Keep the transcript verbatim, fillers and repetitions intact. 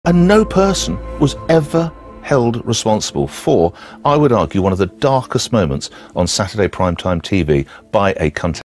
And no person was ever held responsible for, I would argue, one of the darkest moments on Saturday primetime T V by a contestant.